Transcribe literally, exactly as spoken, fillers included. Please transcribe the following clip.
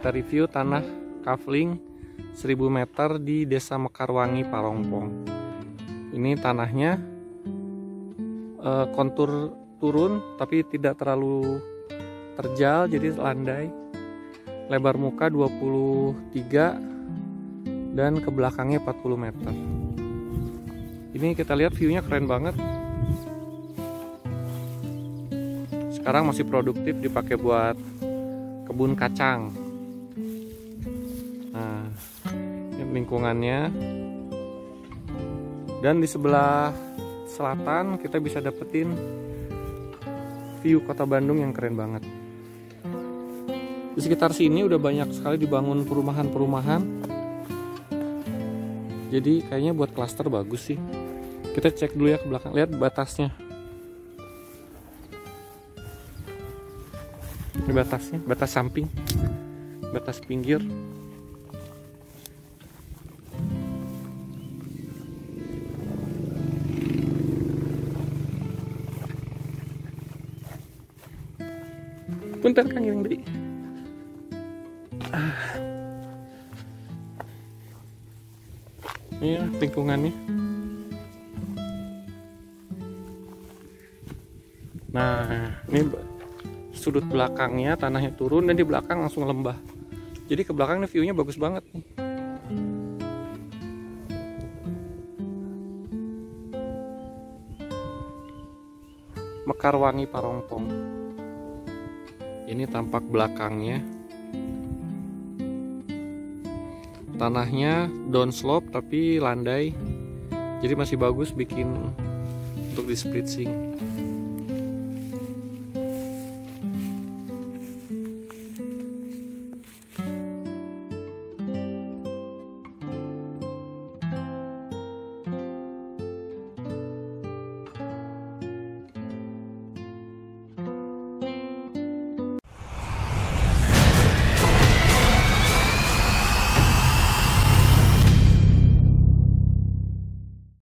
kita review tanah kafling seribu meter di Desa Mekarwangi, Parongpong. Ini tanahnya eh, kontur turun tapi tidak terlalu terjal, jadi landai. Lebar muka dua puluh tiga dan ke belakangnya empat puluh meter. Ini kita lihat view-nya keren banget. Sekarang masih produktif dipakai buat kebun kacang. Nah, ini lingkungannya. Dan di sebelah selatan kita bisa dapetin view kota Bandung yang keren banget. Di sekitar sini udah banyak sekali dibangun perumahan-perumahan. Jadi kayaknya buat klaster bagus sih. Kita cek dulu ya ke belakang, lihat batasnya. Ini batasnya, batas samping, batas pinggir. Punten Kang yang beli. Ah. Ini ya, lingkungannya. Nah, ini sudut belakangnya tanahnya turun dan di belakang langsung lembah. Jadi ke belakang nih view-nya bagus banget nih. Mekarwangi, Parongpong. Ini tampak belakangnya. Tanahnya downslope tapi landai. Jadi masih bagus bikin untuk di splitsing.